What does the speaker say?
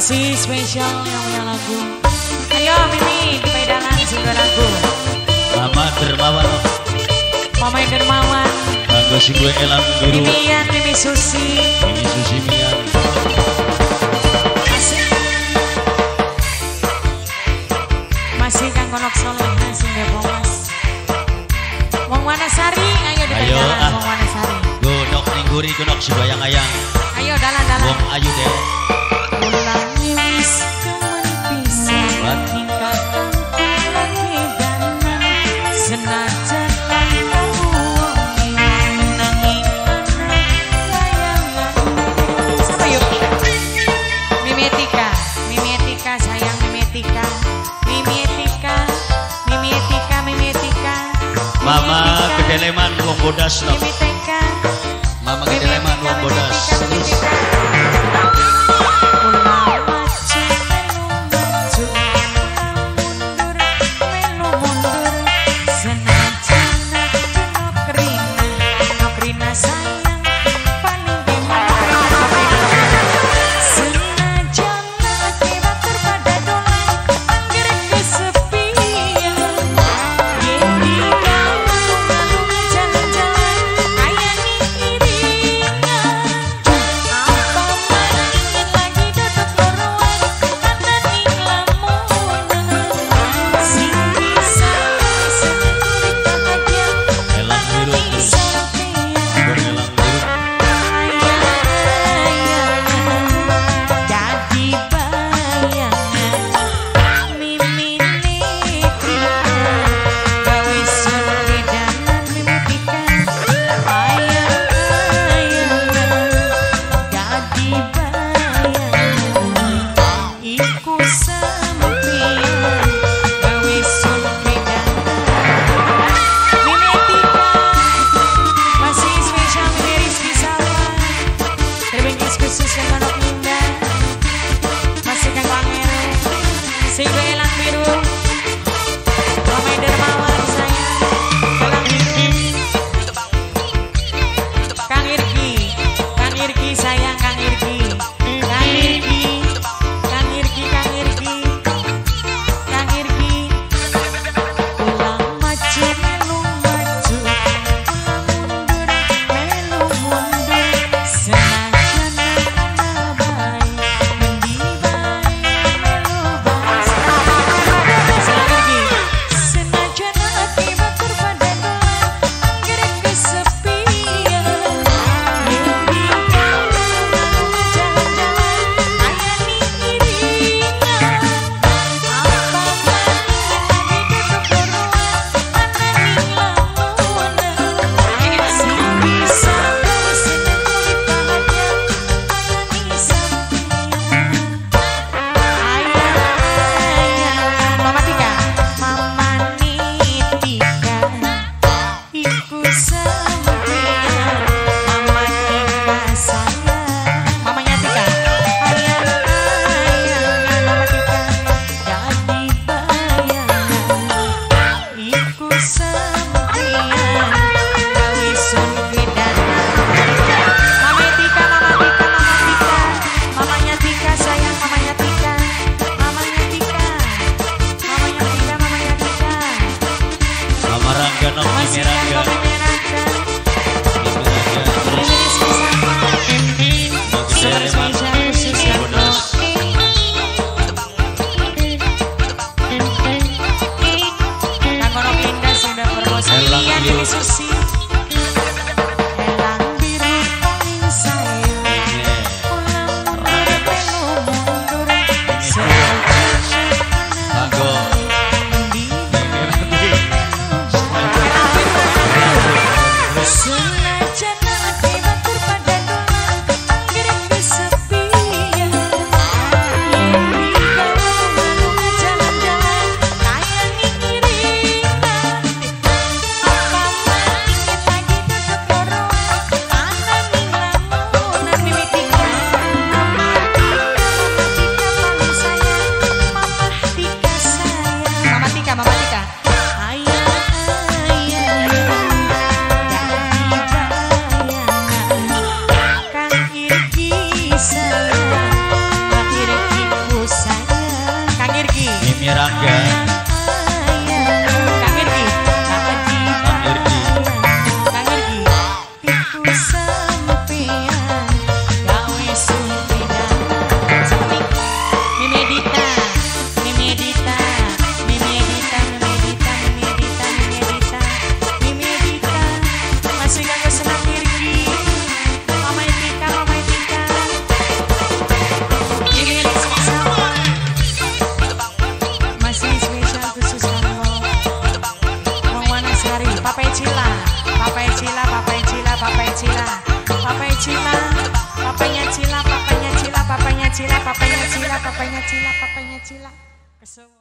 Masih spesial yang punya lagu. Ayo Mimi, di pedalan sudah lagu. Mama Dermawan. Mama Dermawan. Bangga si gue elang biru. Mimian, Mimi Susi. Mimi Susi Mian. Masih Kang Konok Soleh, sing Depok Mas. Wong Wanasari, ayo di pedalan Wong Wanasari. Gunok ningguri gunok si bayang-ayang. Ayo dalan-dalan. Wong ayu deh. Mama kedeleman wong bodas no. Mama kedeleman wong bodas. Cila, papanya Cila, papanya Cila, papanya Cila, papanya Cila, papanya Cila, papanya Cila, papanya Cila.